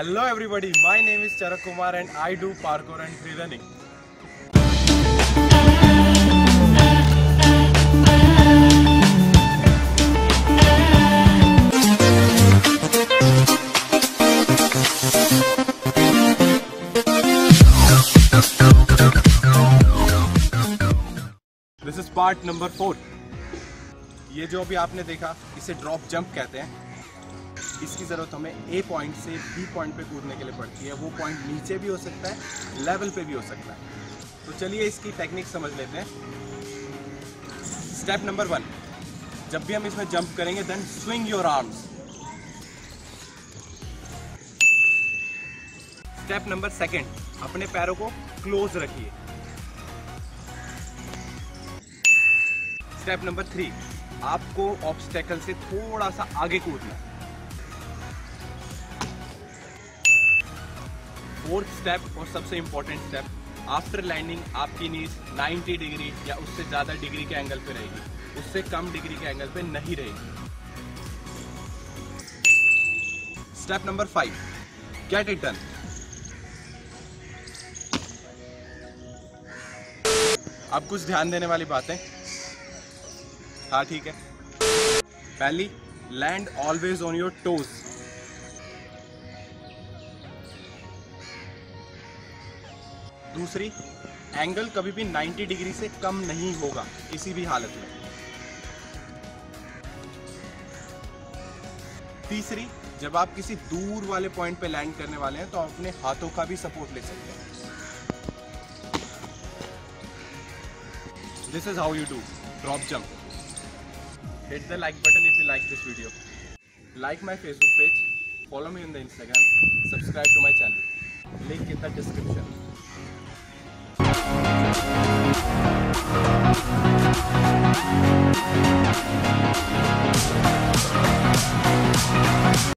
Hello everybody, my name is Charak Kumar and I do parkour and free running. This is part number 4. ये जो अभी आपने देखा इसे ड्रॉप जंप कहते हैं। इसकी ज़रूरत हमें ए पॉइंट से बी पॉइंट पे कूदने के लिए पड़ती है। वो पॉइंट नीचे भी हो सकता है, लेवल पे भी हो सकता है। तो चलिए इसकी टेक्निक समझ लेते हैं। स्टेप नंबर 1, जब भी हम इसमें जंप करेंगे then swing your arms. Step number 2, अपने पैरों को क्लोज रखिए। स्टेप नंबर 3, आपको ऑब्स्टेकल से थोड़ा सा आगे कूदना है। 4th स्टेप और सबसे इंपॉर्टेंट स्टेप, आफ्टर लैंडिंग आपकी नीज 90 डिग्री या उससे ज्यादा डिग्री के एंगल पे रहेगी, उससे कम डिग्री के एंगल पे नहीं रहेगी। Step number 5, get it done. अब कुछ ध्यान देने वाली बातें। हाँ ठीक है। पहली, land always on your toes. दूसरी, एंगल कभी भी 90 डिग्री से कम नहीं होगा किसी भी हालत में। तीसरी, जब आप किसी दूर वाले पॉइंट पे लैंड करने वाले हैं तो आप अपने हाथों का भी सपोर्ट ले सकते हैं। This is how you do drop jump. Hit the like button if you like this video. Like my Facebook page, follow me on the Instagram, subscribe to my channel. Link in the description.